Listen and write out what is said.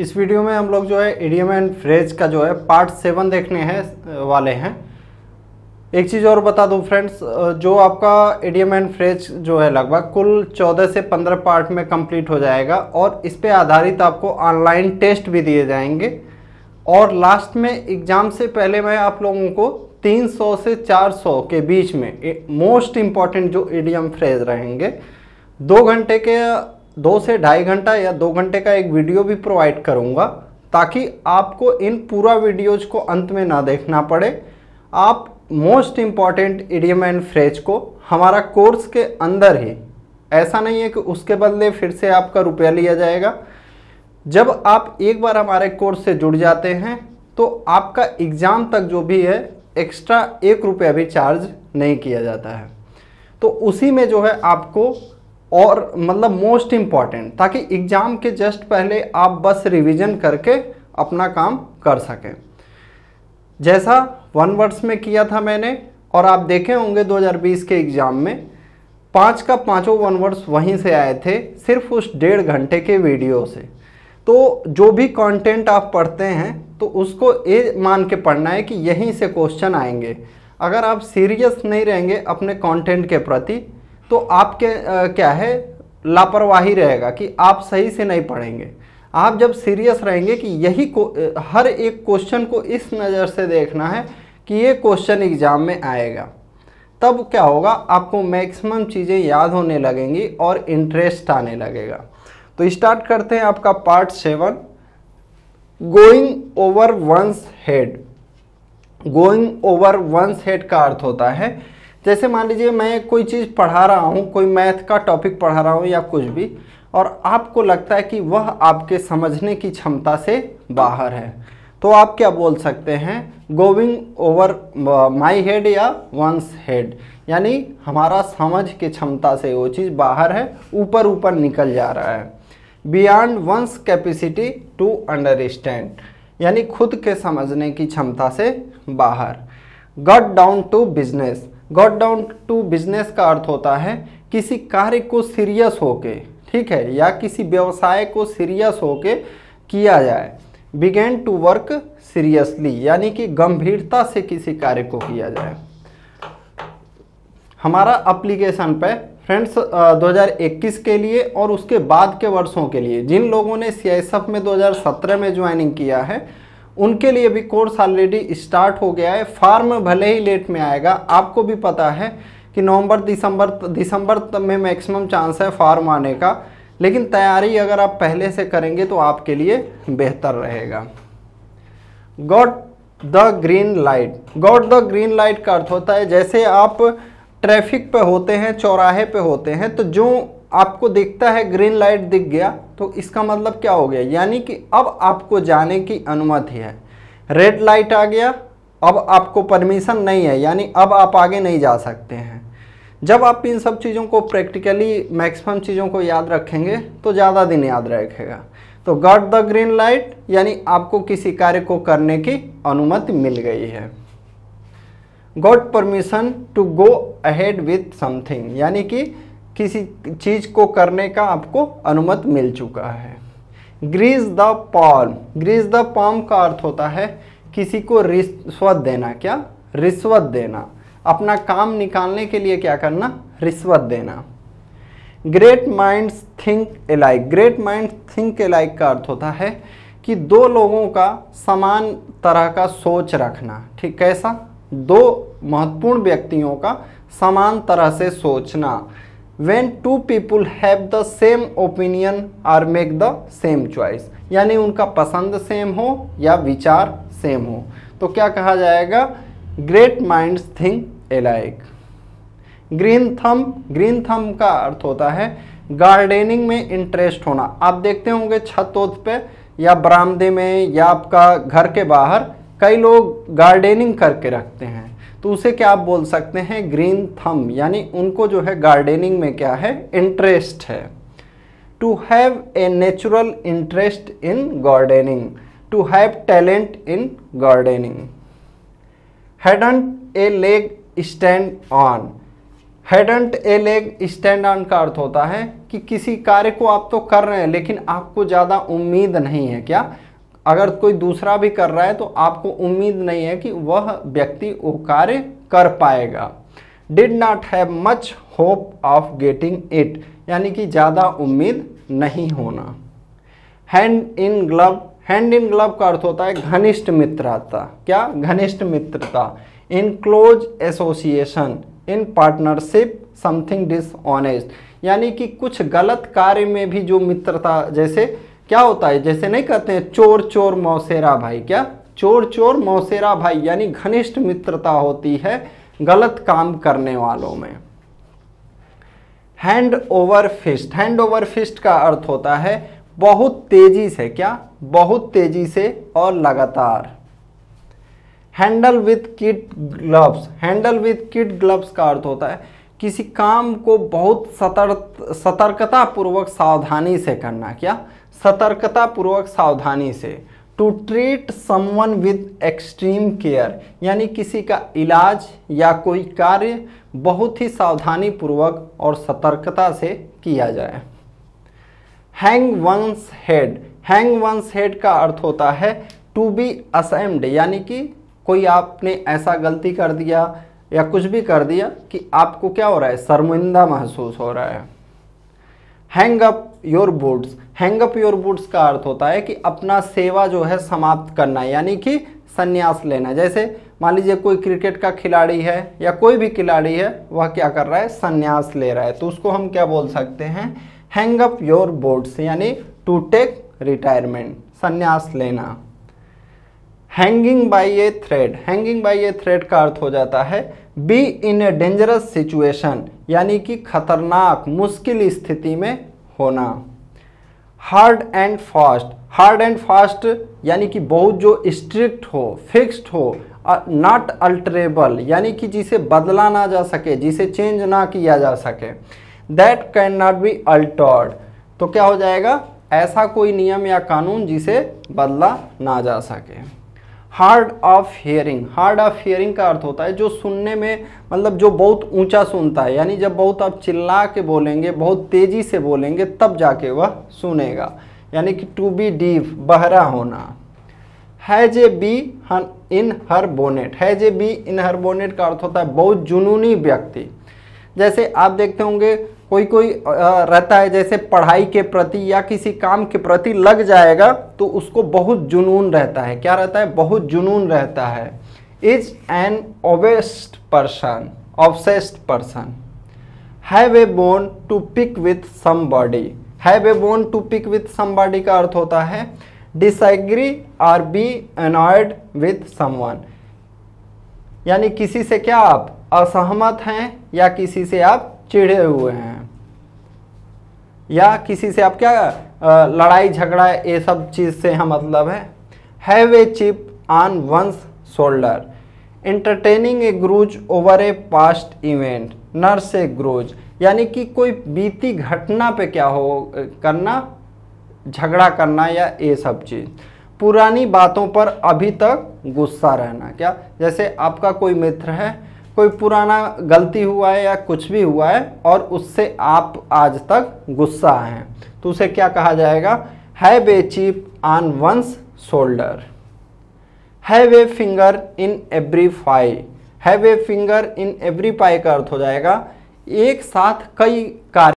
इस वीडियो में हम लोग जो है इडियम एंड फ्रेज का जो है पार्ट 7 देखने हैं वाले हैं। एक चीज़ और बता दूं फ्रेंड्स, जो आपका इडियम एंड फ्रेज जो है लगभग कुल 14 से 15 पार्ट में कंप्लीट हो जाएगा और इस पे आधारित आपको ऑनलाइन टेस्ट भी दिए जाएंगे। और लास्ट में एग्ज़ाम से पहले मैं आप लोगों को 300 से 400 के बीच में मोस्ट इम्पॉर्टेंट जो इडियम फ्रेज रहेंगे 2 घंटे के 2 से 2.5 घंटा या 2 घंटे का एक वीडियो भी प्रोवाइड करूंगा, ताकि आपको इन पूरा वीडियोज को अंत में ना देखना पड़े। आप most important idiom and phrase को हमारा कोर्स के अंदर ही, ऐसा नहीं है कि उसके बदले फिर से आपका रुपया लिया जाएगा। जब आप एक बार हमारे कोर्स से जुड़ जाते हैं तो आपका एग्ज़ाम तक जो भी है एक्स्ट्रा 1 रुपया भी चार्ज नहीं किया जाता है। तो उसी में जो है आपको और मतलब मोस्ट इम्पॉर्टेंट, ताकि एग्ज़ाम के जस्ट पहले आप बस रिवीजन करके अपना काम कर सकें। जैसा 1 वर्ड्स में किया था मैंने, और आप देखे होंगे 2020 के एग्ज़ाम में 5 का 5 1 वर्ड्स वहीं से आए थे, सिर्फ उस 1.5 घंटे के वीडियो से। तो जो भी कंटेंट आप पढ़ते हैं तो उसको ये मान के पढ़ना है कि यहीं से क्वेश्चन आएंगे। अगर आप सीरियस नहीं रहेंगे अपने कंटेंट के प्रति तो आपके क्या है लापरवाही रहेगा कि आप सही से नहीं पढ़ेंगे। आप जब सीरियस रहेंगे कि हर एक क्वेश्चन को इस नज़र से देखना है कि ये क्वेश्चन एग्ज़ाम में आएगा, तब क्या होगा, आपको मैक्सिमम चीज़ें याद होने लगेंगी और इंटरेस्ट आने लगेगा। तो स्टार्ट करते हैं आपका part 7, going over one's head. Going over one's head का अर्थ होता है, जैसे मान लीजिए मैं कोई चीज़ पढ़ा रहा हूँ, कोई मैथ का टॉपिक पढ़ा रहा हूँ या कुछ भी, और आपको लगता है कि वह आपके समझने की क्षमता से बाहर है, तो आप क्या बोल सकते हैं, गोइंग ओवर माई हेड या वंस हेड, यानी हमारा समझ की क्षमता से वो चीज़ बाहर है, ऊपर ऊपर निकल जा रहा है। Beyond one's capacity to understand, यानी खुद के समझने की क्षमता से बाहर। Got down to business. Got down to business का अर्थ होता है किसी कार्य को सीरियस होके, ठीक है, या किसी व्यवसाय को सीरियस होके किया जाए। बिगेन टू वर्क सीरियसली, यानी कि गंभीरता से किसी कार्य को किया जाए। हमारा एप्लीकेशन पे फ्रेंड्स 2021 के लिए और उसके बाद के वर्षों के लिए जिन लोगों ने CISF में 2017 में ज्वाइनिंग किया है उनके लिए भी कोर्स ऑलरेडी स्टार्ट हो गया है। फॉर्म भले ही लेट में आएगा, आपको भी पता है कि नवंबर दिसंबर में मैक्सिमम चांस है फॉर्म आने का, लेकिन तैयारी अगर आप पहले से करेंगे तो आपके लिए बेहतर रहेगा। Got the green light. Got the green light का अर्थ होता है जैसे आप ट्रैफिक पे होते हैं, चौराहे पे होते हैं, तो जो आपको दिखता है ग्रीन लाइट दिख गया तो इसका मतलब क्या हो गया, यानी कि अब आपको जाने की अनुमति है। रेड लाइट आ गया, अब आपको परमिशन नहीं है, यानी अब आप आगे नहीं जा सकते हैं। जब आप इन सब चीज़ों को प्रैक्टिकली मैक्सिमम चीज़ों को याद रखेंगे तो ज़्यादा दिन याद रखेगा। तो गॉट द ग्रीन लाइट यानी आपको किसी कार्य को करने की अनुमति मिल गई है। Got permission to go ahead with something, यानी कि किसी चीज़ को करने का आपको अनुमति मिल चुका है। Grease the palm. Grease the palm का अर्थ होता है किसी को रिश्वत देना। क्या? रिश्वत देना। अपना काम निकालने के लिए क्या करना? रिश्वत देना। Great minds think alike. Great minds think alike का अर्थ होता है कि 2 लोगों का समान तरह का सोच रखना। ठीक, कैसा? 2 महत्वपूर्ण व्यक्तियों का समान तरह से सोचना। When 2 people have the same opinion or make the same choice, यानी उनका पसंद सेम हो या विचार सेम हो, तो क्या कहा जाएगा? Great minds think alike. Green thumb. Green thumb का अर्थ होता है गार्डनिंग में इंटरेस्ट होना। आप देखते होंगे छत पे या बरामदे में या आपका घर के बाहर कई लोग गार्डनिंग करके रखते हैं, तो उसे क्या आप बोल सकते हैं? ग्रीन थंब, यानी उनको जो है गार्डनिंग में क्या है? इंटरेस्ट है। To have a natural interest in gardening. To have talent in gardening. Hadn't a leg stand on. Hadn't a leg stand on का अर्थ होता है कि किसी कार्य को आप तो कर रहे हैं लेकिन आपको ज़्यादा उम्मीद नहीं है। क्या, अगर कोई दूसरा भी कर रहा है तो आपको उम्मीद नहीं है कि वह व्यक्ति वो कार्य कर पाएगा। Did not have much hope of getting it, यानी कि ज़्यादा उम्मीद नहीं होना। Hand in glove, hand in glove का अर्थ होता है घनिष्ठ मित्रता। क्या, घनिष्ठ मित्रता। In close association, in partnership something dishonest, यानी कि कुछ गलत कार्य में भी जो मित्रता, जैसे क्या होता है, जैसे नहीं कहते हैं चोर चोर मौसेरा भाई, क्या, चोर चोर मौसेरा भाई, यानी घनिष्ठ मित्रता होती है गलत काम करने वालों में। Hand over fist, hand over fist का अर्थ होता है बहुत तेजी से। क्या, बहुत तेजी से और लगातार। Handle with kid gloves, handle with kid gloves का अर्थ होता है किसी काम को बहुत सतर्कता पूर्वक सावधानी से करना। क्या, सतर्कता पूर्वक सावधानी से। To treat someone with extreme care, यानी किसी का इलाज या कोई कार्य बहुत ही सावधानी पूर्वक और सतर्कता से किया जाए। Hang one's head, hang one's head का अर्थ होता है टू बी असेम्ड, यानी कि कोई आपने ऐसा गलती कर दिया या कुछ भी कर दिया कि आपको क्या हो रहा है, शर्मिंदा महसूस हो रहा है। Hang up your boots, hang up your boots का अर्थ होता है कि अपना सेवा जो है समाप्त करना, यानी कि संन्यास लेना। जैसे मान लीजिए कोई क्रिकेट का खिलाड़ी है या कोई भी खिलाड़ी है, वह क्या कर रहा है, संन्यास ले रहा है, तो उसको हम क्या बोल सकते हैं, हैंग अप योर बूट्स, यानी टू टेक रिटायरमेंट, संन्यास लेना। Hanging by a thread, hanging by a thread का अर्थ हो जाता है be in a dangerous situation, यानी कि खतरनाक मुश्किल स्थिति में होना। Hard and fast, hard and fast यानी कि बहुत जो स्ट्रिक्ट हो, फिक्स्ड हो, नॉट अल्टरेबल, यानी कि जिसे बदला ना जा सके, जिसे चेंज ना किया जा सके। That can not be altered, तो क्या हो जाएगा, ऐसा कोई नियम या कानून जिसे बदला ना जा सके। Hard of hearing, hard of hearing का अर्थ होता है जो सुनने में, मतलब जो बहुत ऊंचा सुनता है, यानी जब बहुत आप चिल्ला के बोलेंगे, बहुत तेजी से बोलेंगे, तब जाके वह सुनेगा, यानी कि टू बी डीफ, बहरा होना। Has a bee in her bonnet, has a bee in her bonnet का अर्थ होता है बहुत जुनूनी व्यक्ति। जैसे आप देखते होंगे कोई कोई रहता है, जैसे पढ़ाई के प्रति या किसी काम के प्रति लग जाएगा तो उसको बहुत जुनून रहता है। क्या रहता है, बहुत जुनून रहता है। Is an obsessed person, obsessed person. Have a bone to pick with somebody, have a bone to pick with somebody का अर्थ होता है डिसएग्री और बी अनॉयड विथ समवन, यानी किसी से क्या आप असहमत हैं या किसी से आप चिढ़े हुए हैं या किसी से आप क्या लड़ाई झगड़ा, ये सब चीज़ से हम मतलब है। Have a chip on one's shoulder, entertaining a grudge over a past event, nurse a grudge, यानी कि कोई बीती घटना पे क्या हो करना, झगड़ा करना या ये सब चीज़। पुरानी बातों पर अभी तक गुस्सा रहना। क्या, जैसे आपका कोई मित्र है, कोई पुराना गलती हुआ है या कुछ भी हुआ है और उससे आप आज तक गुस्सा हैं, तो उसे क्या कहा जाएगा, have a chip on one's shoulder. Have a finger in every pie, have a finger in every pie का अर्थ हो जाएगा एक साथ कई कार्य